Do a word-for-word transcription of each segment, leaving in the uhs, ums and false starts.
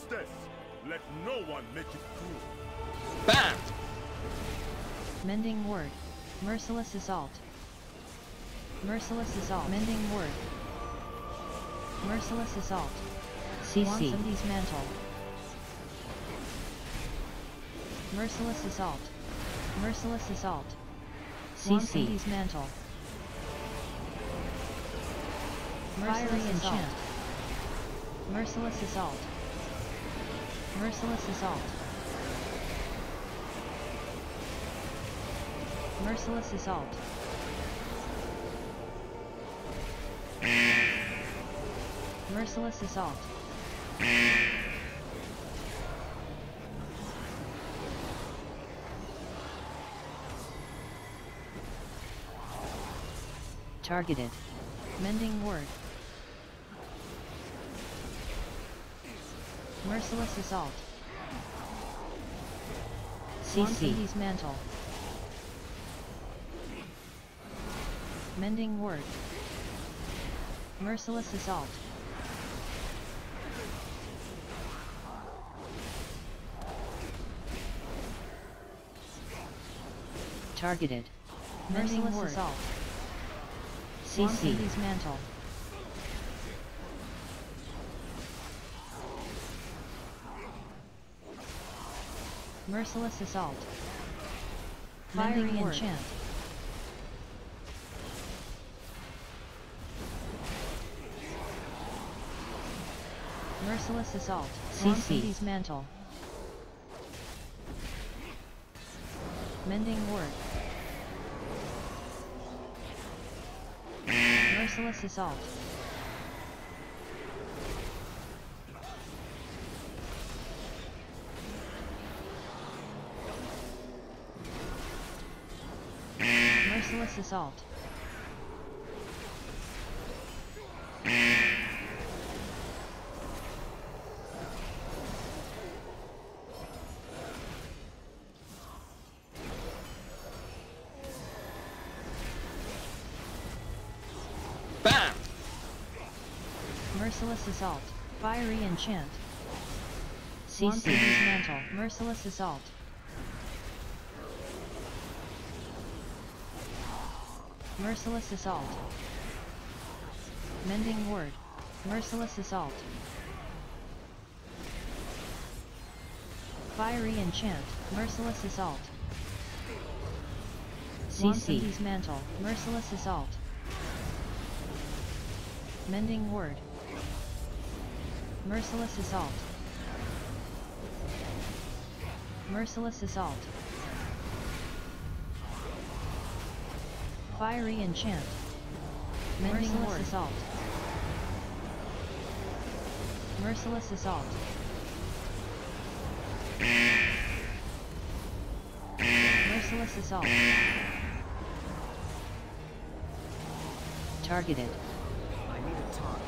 justice! Let no one make it through. Bam! Mending word. Merciless assault. Merciless assault. Mending word. Merciless assault. C C. Wanton dismantle. Merciless assault. Merciless assault. C C. Wanton dismantle. Fiery Merciless assault. enchant. Merciless assault. Merciless assault. Merciless assault. Merciless assault. Targeted. Mending word. Merciless assault. C Wanton C. dismantle. Mending word. Merciless assault. Targeted. Mending Merciless word. assault. C Wanton C. dismantle. Merciless assault. Fiery Mending word. enchant. Merciless assault. C C. Wanton dismantle. Mending word. Merciless assault. Merciless assault. Bam! Merciless assault. Fiery enchant. C Wanton C. dismantle. Merciless assault. Merciless assault. Mending word. Merciless assault. Fiery enchant. Merciless assault. C Wanton C. dismantle. Merciless assault. Mending word. Merciless assault. Merciless assault. Fiery enchant. Mending Merciless word. assault. Merciless assault. Merciless assault. Targeted. I need a time.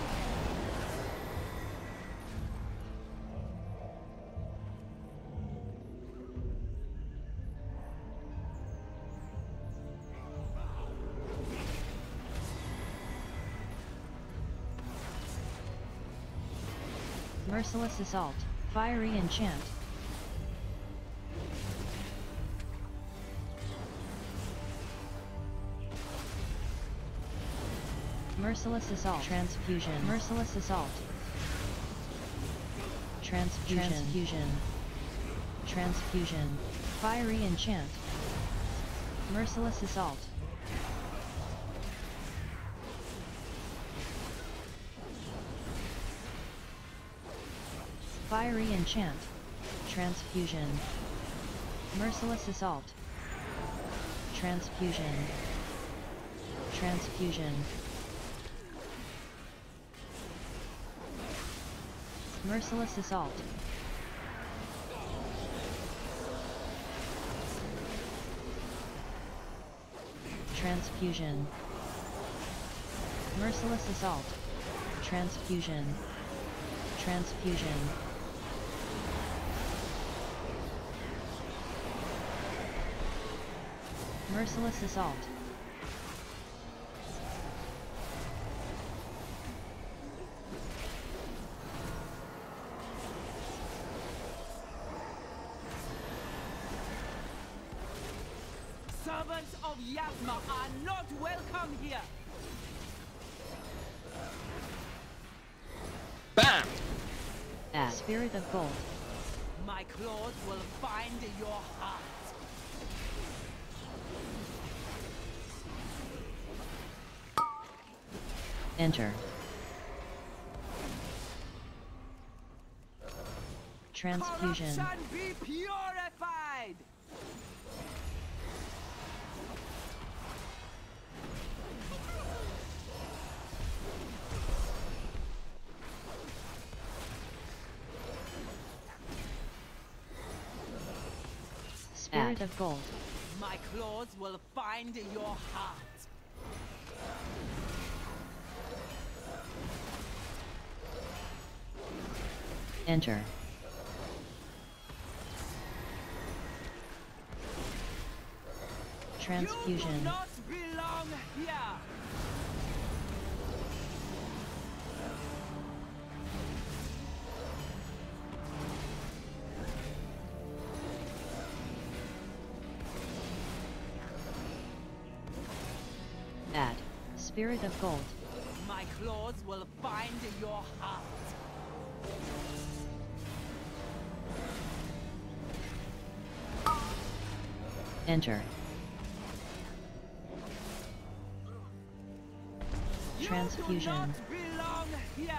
Merciless assault. Fiery enchant. Merciless assault. Transfusion. Merciless assault. Transfusion. Transfusion. Transfusion. Fiery enchant. Merciless assault. Fiery enchant. Transfusion. Merciless assault. Transfusion. Transfusion. Merciless assault. Transfusion. Merciless assault. Transfusion. Transfusion. Merciless assault. Servants of Yasma are not welcome here! Bam! Add. Spirit of Gold. My claws will find your heart. Enter. Transfusion. Corruption be purified! Spirit of Gold. My claws will find your heart. Enter. You do Transfusion. not belong here! Add. Spirit of Gold. My claws will find your heart. Enter. You do Transfusion. not belong here!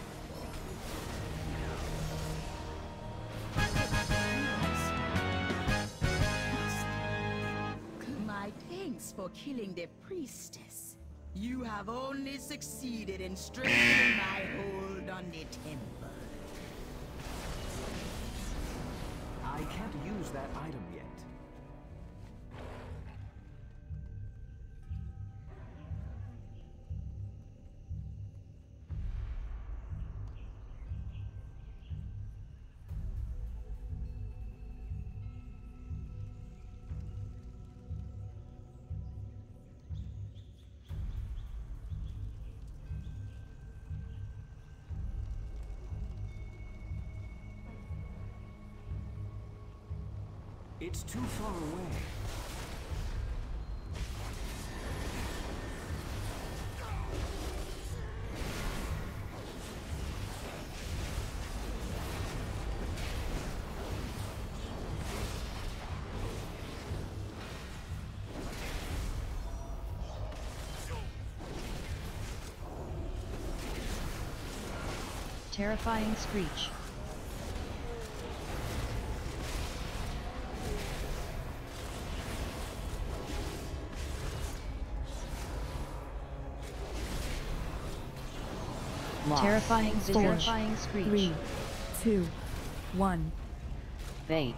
My thanks for killing the priestess. You have only succeeded in strengthening my hold on the temple. I can't use that item yet. It's too far away. Terrifying Screech. Lost. Terrifying Four, Terrifying Screech. Three, two, one. Bait.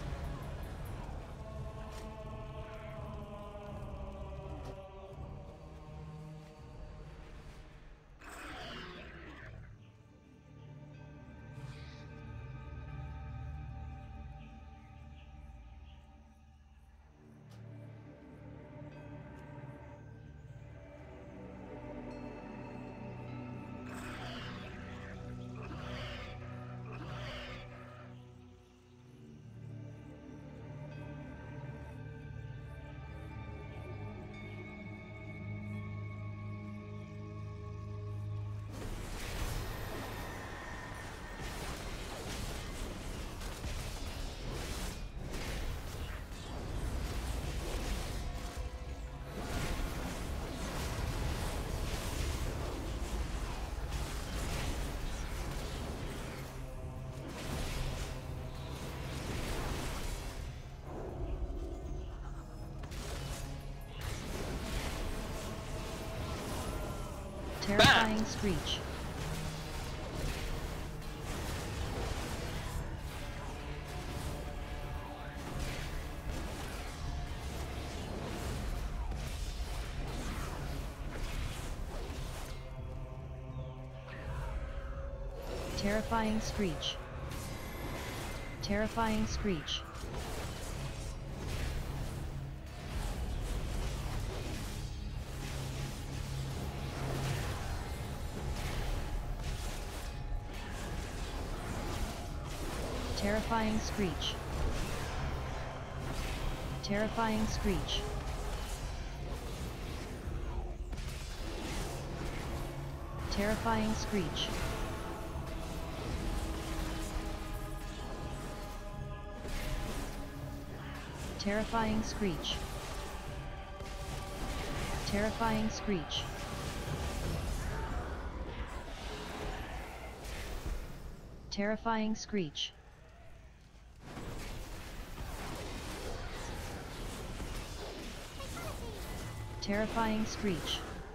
Terrifying Screech. Terrifying Screech. Terrifying Screech. Terrifying Screech. Terrifying Screech. Terrifying screech. Terrifying screech. Terrifying screech. Terrifying screech. Terrifying screech.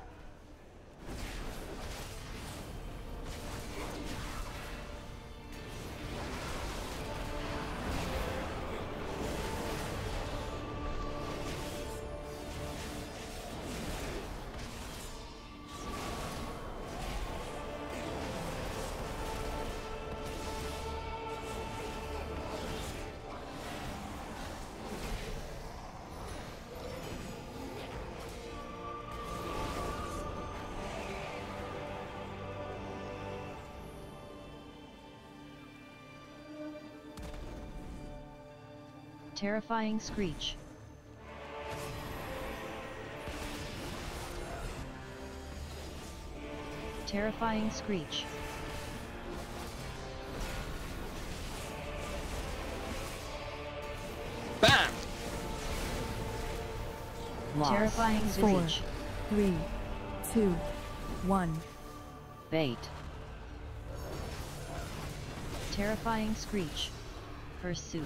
Terrifying screech. Terrifying screech. Bam! Loss. Terrifying Four, visage. three, two, one. Bait. Terrifying screech. Pursuit.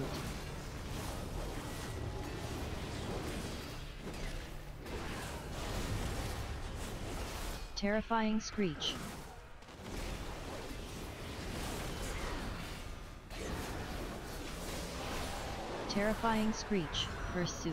Terrifying screech. Terrifying screech. Pursuit.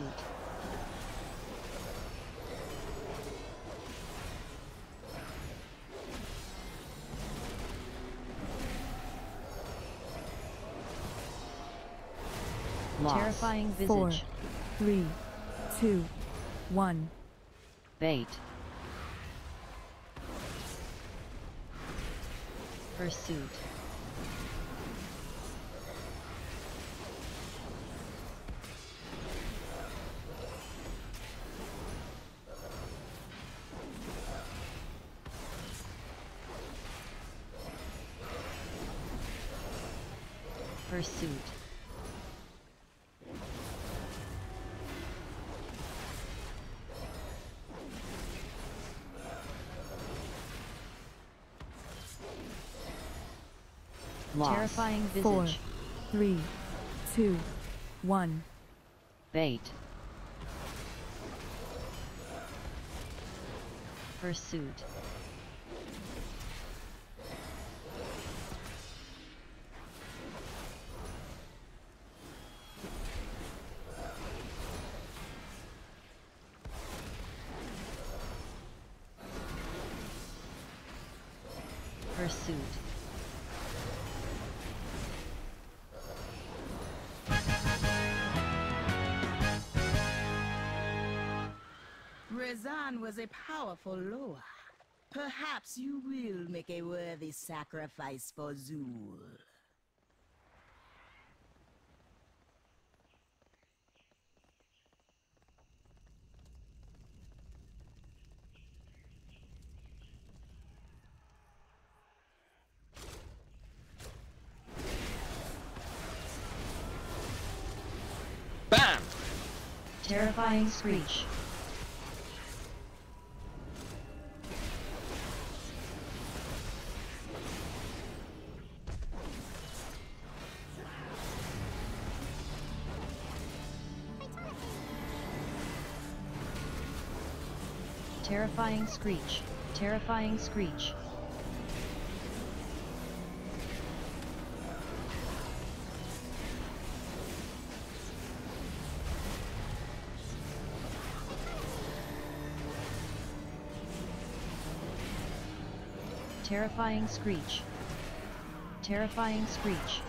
Loss. Terrifying visage. Four, three, two, one. Bait. Pursuit. Pursuit. Loss. Terrifying visage. Four, three, two, one. Bait. Pursuit. Pursuit. Rezan was a powerful Loa. Perhaps you will make a worthy sacrifice for Zul. Bam! Terrifying screech. Terrifying screech. Terrifying screech. Terrifying screech. Terrifying screech.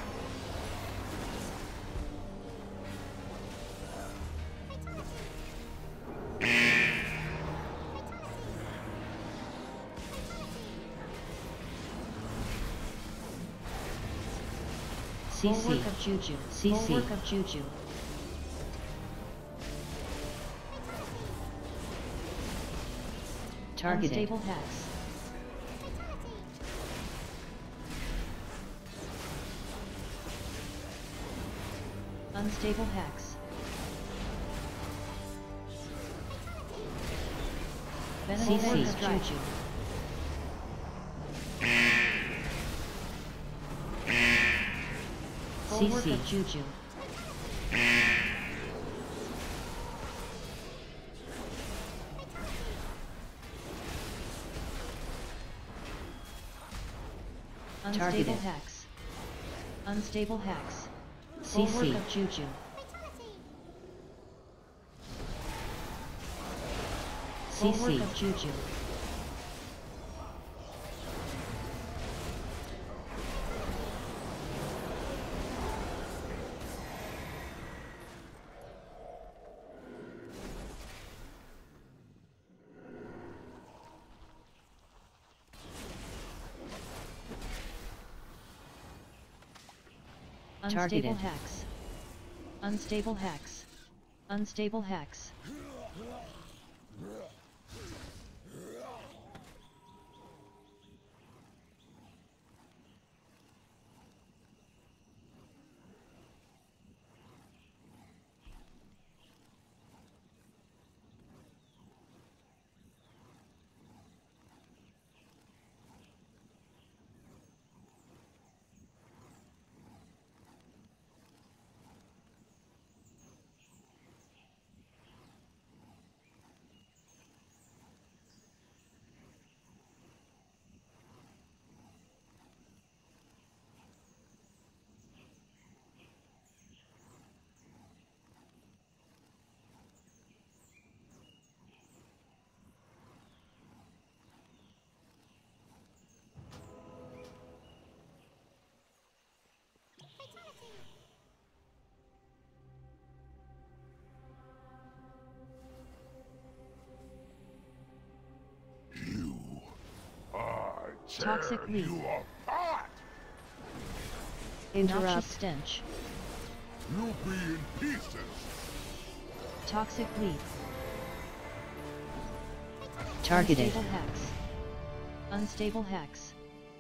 C C of Juju. C C of Juju. Targeted. Unstable hex. Unstable Hex. Venom C C. Strike. Juju. C C. Juju. Unstable Targeted. Hex. Unstable Hex. C Full work C. of Juju. C Full work C. of Juju. Unstable Targeted. Hex. Unstable Hex. Unstable Hex. Toxic Leaf. You apart! Noxious Interrupt. Stench. You'll be in pieces! Toxic Leaf. Targeted. Unstable Hex. Unstable Hex.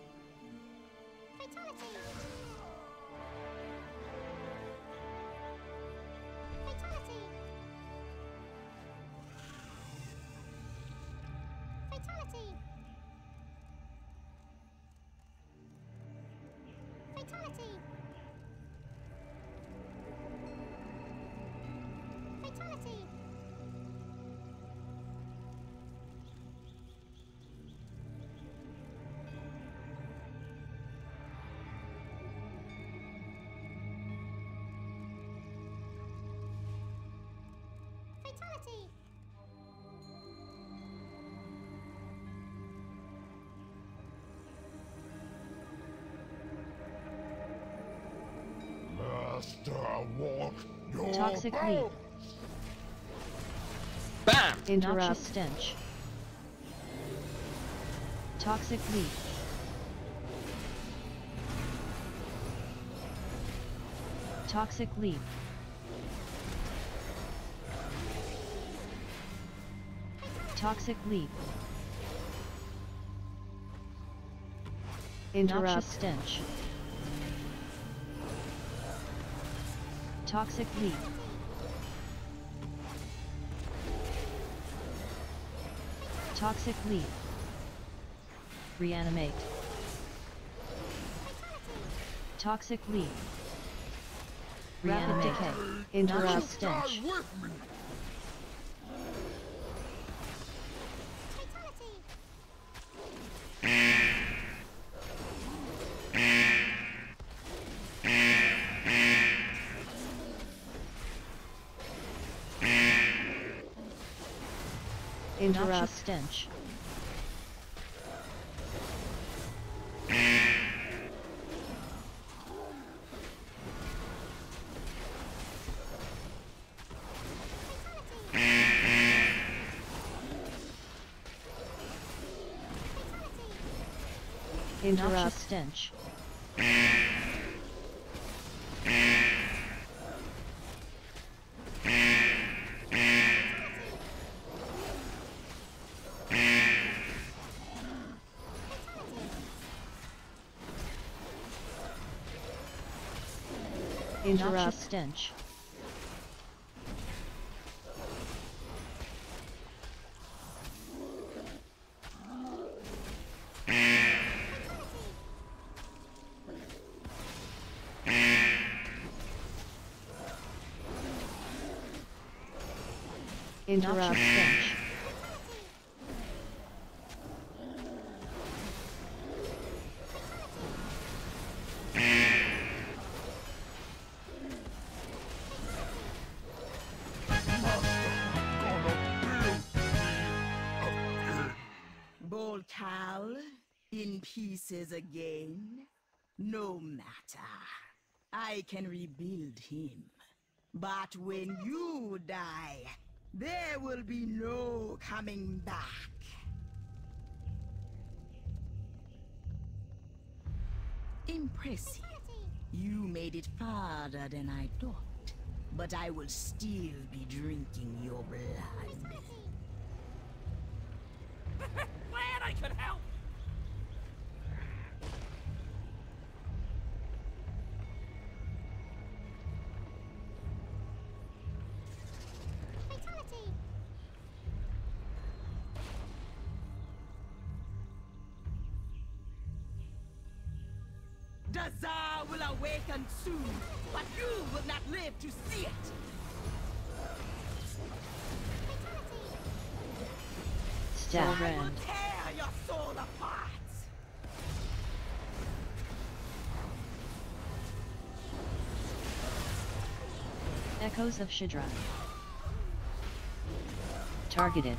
Master, walk your Toxic Leaf. bones! Bam! Noxious Interrupt. Stench. Toxic Leaf. Toxic Leaf. Toxic Leaf. Noxious Interrupt. Stench. Toxic Leaf. Toxic Leaf. Reanimate. Toxic Leaf. Rapid Reanimate. Decay. Interrupt. Noxious Stench. Die with me! Noxious Interrupt. Stench. Noxious Interrupt. Stench. Noxious Interrupt. Stench. Interrupt. Noxious stench. Boltal, in pieces again? No matter. I can rebuild him. But when you die, there will be no coming back. Impressive. You made it farther than I thought. But I will still be drinking your blood. Glad I could help. Dazar will awaken soon, but you will not live to see it. Stat. I will Rend. tear your soul apart. Echoes of Shidra. Targeted.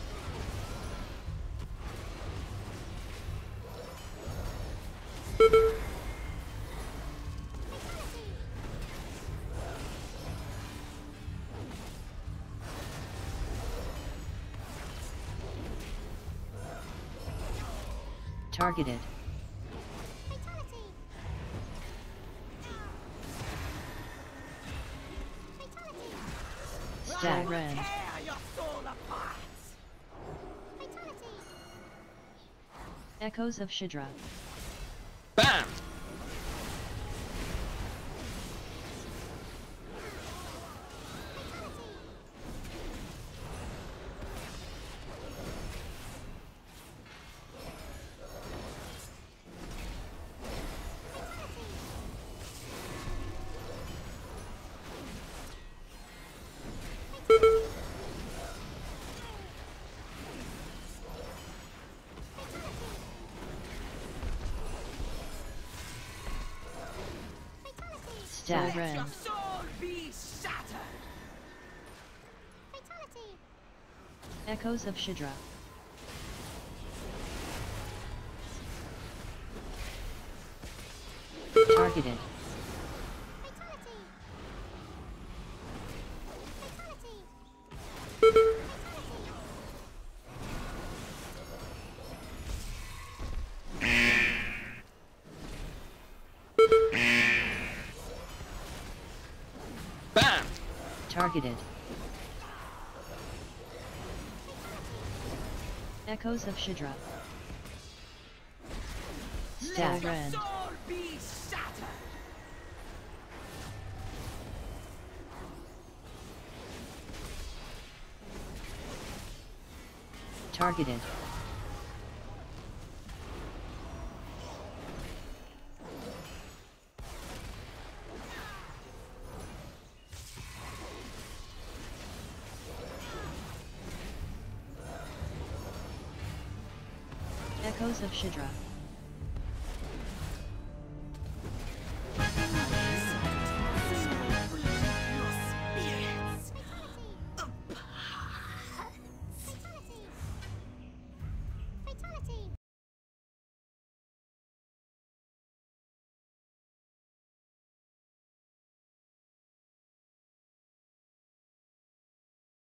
Targeted. Stat. Rend. Tear your soul apart. Echoes of Shidra. Bam! Stat. Rend. Your soul be shattered. Echoes of Shidra. Targeted. Bam! Targeted. Echoes of Shidra. Stat. Your Rend. soul be shattered. Targeted. Echoes of Shidra.